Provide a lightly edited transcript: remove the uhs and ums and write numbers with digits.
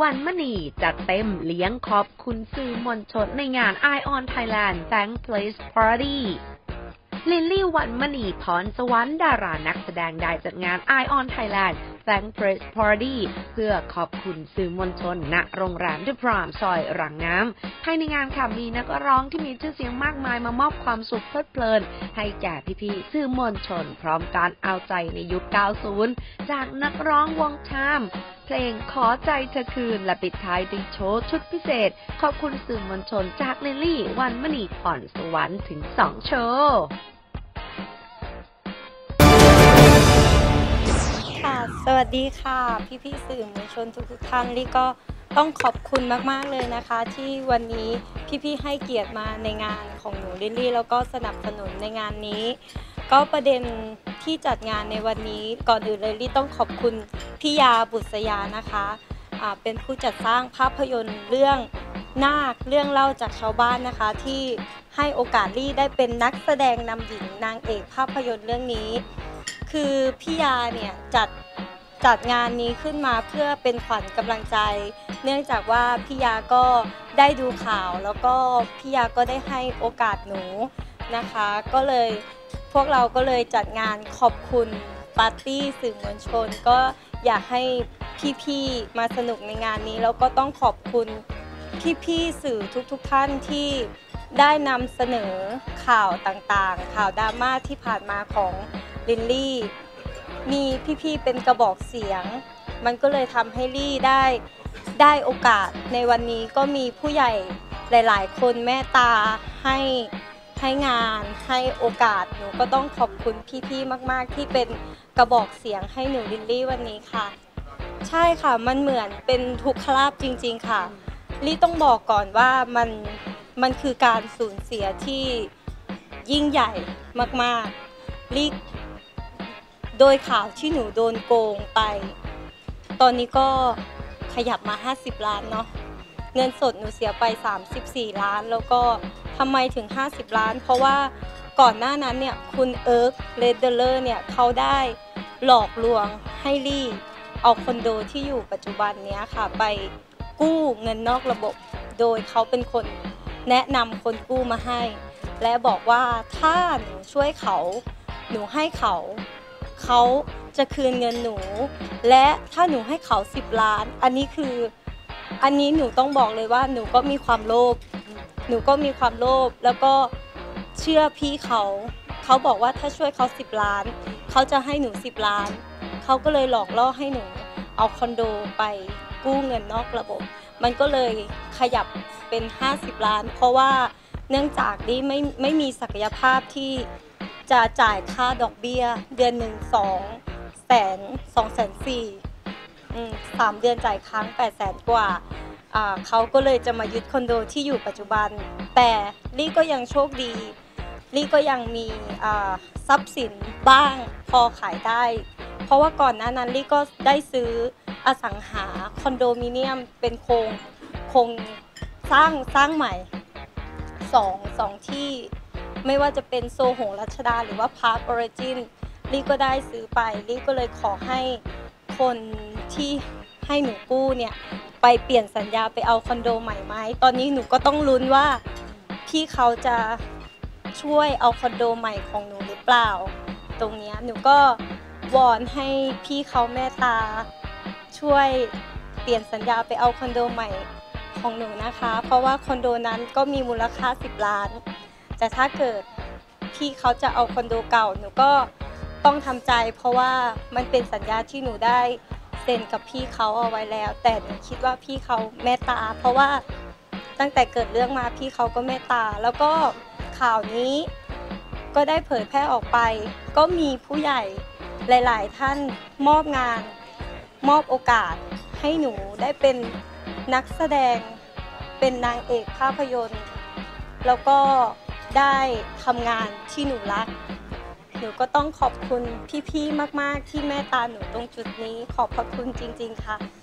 วันมณีจัดเต็มเลี้ยงขอบคุณสื่อมวลชนในงาน Eye on Thailand Thank Place Party ลิลลี่วันมณีพรสวรรค์ดารานักแสดงได้จัดงาน Eye on Thailand Thank Place Party เพื่อขอบคุณสื่อมวลชนณโรงแรม The Prime ซอยรังน้ำภายในงานค่ะมีนักร้องที่มีชื่อเสียงมากมายมามอบความสุขเพลิดเพลินให้แก่พี่ๆสื่อมวลชนพร้อมการเอาใจในยุค 90 จากนักร้องวงชามเพลงขอใจเธอคืนและปิดท้ายด้วยโชว์ชุดพิเศษขอบคุณสื่อมวลชนจากลิลลี่วันมณีพรสวรรค์ถึง2โชว์สวัสดีค่ะพี่ๆสื่อมวลชนทุกท่านลี่ก็ต้องขอบคุณมากๆเลยนะคะที่วันนี้พี่ๆให้เกียรติมาในงานของหนูลิลลี่แล้วก็สนับสนุนในงานนี้ก็ประเด็นที่จัดงานในวันนี้ก่อนอื่นเลยลี่ต้องขอบคุณพี่ยาบุษยานะคะเป็นผู้จัดสร้างภาพยนตร์เรื่องนาคเรื่องเล่าจากชาวบ้านนะคะที่ให้โอกาสลี่ได้เป็นนักแสดงนำหญิงนางเอกภาพยนตร์เรื่องนี้คือพี่ยาเนี่ยจัดงานนี้ขึ้นมาเพื่อเป็นขวัญกำลังใจเนื่องจากว่าพี่ยาก็ได้ดูข่าวแล้วก็พี่ยาก็ได้ให้โอกาสหนูนะคะก็เลยพวกเราก็เลยจัดงานขอบคุณปาร์ตี้สื่อมวลชนก็อยากให้พี่ๆมาสนุกในงานนี้แล้วก็ต้องขอบคุณพี่ๆสื่อทุกท่านที่ได้นำเสนอข่าวต่างๆข่าวดราม่าที่ผ่านมาของลิลลี่มีพี่ๆเป็นกระบอกเสียงมันก็เลยทำให้ลี่ได้โอกาสในวันนี้ก็มีผู้ใหญ่หลายๆคนเมตตาให้งานให้โอกาสหนูก็ต้องขอบคุณพี่ๆมากๆที่เป็นกระบอกเสียงให้หนูลิลลี่วันนี้ค่ะใช่ค่ะมันเหมือนเป็นทุกขลาภจริงๆค่ะลี่ต้องบอกก่อนว่ามันคือการสูญเสียที่ยิ่งใหญ่มากๆลี่โดยข่าวที่หนูโดนโกงไปตอนนี้ก็ขยับมา50 ล้านเนาะเงินสดหนูเสียไป34 ล้านแล้วก็ทำไมถึง50 ล้านเพราะว่าก่อนหน้านั้นเนี่ยคุณเอิร์กเลดเดอร์เนี่ยเขาได้หลอกลวงให้ลี่เอาคอนโดที่อยู่ปัจจุบันเนี้ยค่ะไปกู้เงินนอกระบบโดยเขาเป็นคนแนะนำคนกู้มาให้และบอกว่าถ้าหนูช่วยเขาหนูให้เขาจะคืนเงินหนูและถ้าหนูให้เขา10 ล้านอันนี้หนูต้องบอกเลยว่าหนูก็มีความโลภแล้วก็เชื่อพี่เขาบอกว่าถ้าช่วยเขา10 ล้านเขาจะให้หนู10 ล้านเขาก็เลยหลอกล่อให้หนูเอาคอนโดไปกู้เงินนอกระบบมันก็เลยขยับเป็น50 ล้านเพราะว่าเนื่องจากนี้ไม่มีศักยภาพที่จะจ่ายค่าดอกเบี้ยเดือนหนึ่ง3 เดือนจ่ายค้าง800,000 กว่าเขาก็เลยจะมายึดคอนโดที่อยู่ปัจจุบันแต่ลี่ก็ยังโชคดีลี่ก็ยังมีทรัพย์สินบ้างพอขายได้เพราะว่าก่อนหน้านั้นลี่ก็ได้ซื้ออสังหาคอนโดมิเนียมเป็นโครงสร้างใหม่สองที่ไม่ว่าจะเป็นโซโหรัชดาหรือว่าพาร์คออริจินลี่ก็ได้ซื้อไปลี่ก็เลยขอให้คนที่ให้หนูกู้เนี่ยไปเปลี่ยนสัญญาไปเอาคอนโดใหม่ไหมตอนนี้หนูก็ต้องลุ้นว่าพี่เขาจะช่วยเอาคอนโดใหม่ของหนูหรือเปล่าตรงนี้หนูก็วอนให้พี่เขาเมตตาช่วยเปลี่ยนสัญญาไปเอาคอนโดใหม่ของหนูนะคะเพราะว่าคอนโดนั้นก็มีมูลค่า10 ล้านแต่ถ้าเกิดพี่เขาจะเอาคอนโดเก่าหนูก็ต้องทำใจเพราะว่ามันเป็นสัญญาที่หนูได้เซ็นกับพี่เขาเอาไว้แล้วแต่หนูคิดว่าพี่เขาเมตตาเพราะว่าตั้งแต่เกิดเรื่องมาพี่เขาก็เมตตาแล้วก็ข่าวนี้ก็ได้เผยแพร่ออกไปก็มีผู้ใหญ่หลายๆท่านมอบงานมอบโอกาสให้หนูได้เป็นนักแสดงเป็นนางเอกภาพยนตร์แล้วก็ได้ทำงานที่หนูรักหนูก็ต้องขอบคุณพี่ๆมากๆที่เมตตาหนูตรงจุดนี้ขอบพระคุณจริงๆค่ะ